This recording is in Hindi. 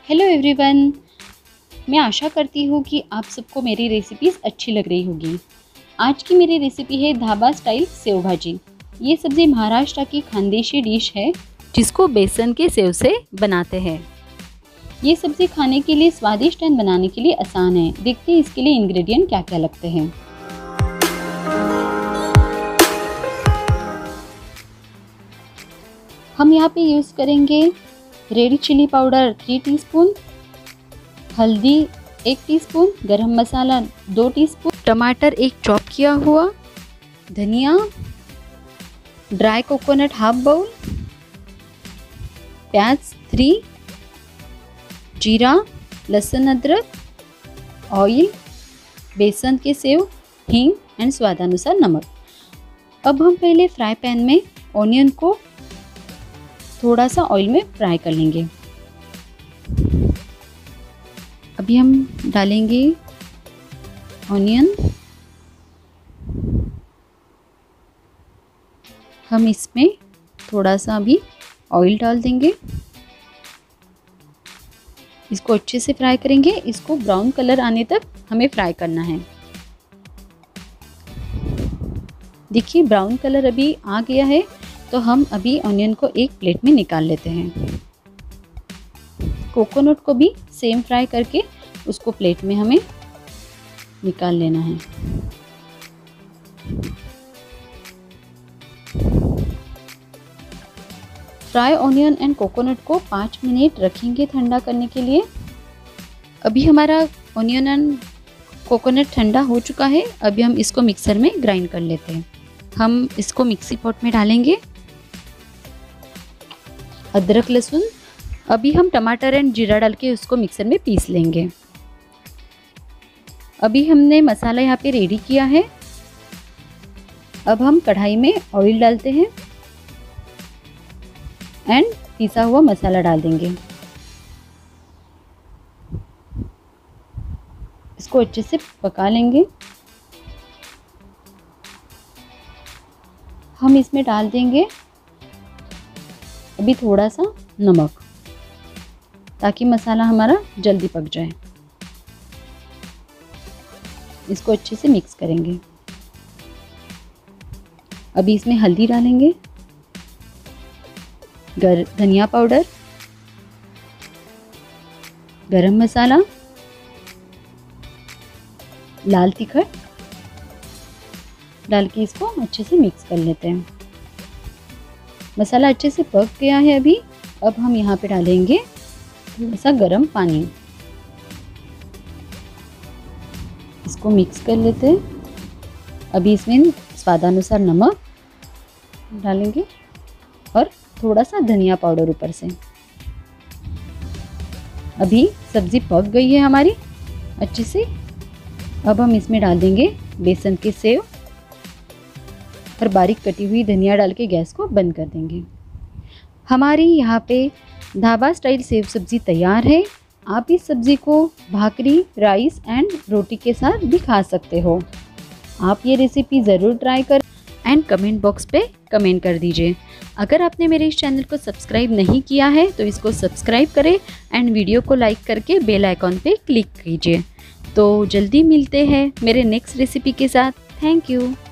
हेलो एवरीवन, मैं आशा करती हूँ कि आप सबको मेरी रेसिपीज़ अच्छी लग रही होगी। आज की मेरी रेसिपी है ढाबा स्टाइल सेव भाजी। ये सब्ज़ी महाराष्ट्र की खानदेशी डिश है जिसको बेसन के सेव से बनाते हैं। ये सब्ज़ी खाने के लिए स्वादिष्ट और बनाने के लिए आसान है। देखते हैं इसके लिए इंग्रेडिएंट क्या क्या लगते हैं। हम यहाँ पे यूज़ करेंगे रेड चिली पाउडर 3 टीस्पून, हल्दी 1 टीस्पून, गरम मसाला 2 टीस्पून, टमाटर 1 चॉप किया हुआ, धनिया, ड्राई कोकोनट हाफ बाउल, प्याज 3, जीरा, लहसुन अदरक, ऑयल, बेसन के सेव, हींग एंड स्वादानुसार नमक। अब हम पहले फ्राई पैन में ऑनियन को थोड़ा सा ऑयल में फ्राई कर लेंगे। अभी हम डालेंगे ऑनियन। हम इसमें थोड़ा सा अभी ऑयल डाल देंगे। इसको अच्छे से फ्राई करेंगे। इसको ब्राउन कलर आने तक हमें फ्राई करना है। देखिए ब्राउन कलर अभी आ गया है, तो हम अभी ऑनियन को एक प्लेट में निकाल लेते हैं। कोकोनट को भी सेम फ्राई करके उसको प्लेट में हमें निकाल लेना है। फ्राई ऑनियन एंड कोकोनट को 5 मिनट रखेंगे ठंडा करने के लिए। अभी हमारा ऑनियन एंड कोकोनट ठंडा हो चुका है। अभी हम इसको मिक्सर में ग्राइंड कर लेते हैं। हम इसको मिक्सी पॉट में डालेंगे। अदरक लहसुन, अभी हम टमाटर एंड जीरा डाल के उसको मिक्सर में पीस लेंगे। अभी हमने मसाला यहाँ पे रेडी किया है। अब हम कढ़ाई में ऑयल डालते हैं एंड पिसा हुआ मसाला डाल देंगे। इसको अच्छे से पका लेंगे। हम इसमें डाल देंगे अभी थोड़ा सा नमक, ताकि मसाला हमारा जल्दी पक जाए। इसको अच्छे से मिक्स करेंगे। अभी इसमें हल्दी डालेंगे, धनिया पाउडर, गरम मसाला, लाल तिखट डाल के इसको अच्छे से मिक्स कर लेते हैं। मसाला अच्छे से पक गया है अभी। अब हम यहाँ पे डालेंगे थोड़ा सा गर्म पानी। इसको मिक्स कर लेते हैं। अभी इसमें स्वादानुसार नमक डालेंगे और थोड़ा सा धनिया पाउडर ऊपर से। अभी सब्ज़ी पक गई है हमारी अच्छे से। अब हम इसमें डाल देंगे बेसन के सेव और बारीक कटी हुई धनिया डाल के गैस को बंद कर देंगे। हमारी यहाँ पे ढाबा स्टाइल सेव सब्ज़ी तैयार है। आप इस सब्ज़ी को भाकरी, राइस एंड रोटी के साथ भी खा सकते हो। आप ये रेसिपी ज़रूर ट्राई कर एंड कमेंट बॉक्स पे कमेंट कर दीजिए। अगर आपने मेरे इस चैनल को सब्सक्राइब नहीं किया है तो इसको सब्सक्राइब करें एंड वीडियो को लाइक करके बेल आइकॉन पे क्लिक कीजिए। तो जल्दी मिलते हैं मेरे नेक्स्ट रेसिपी के साथ। Thank you.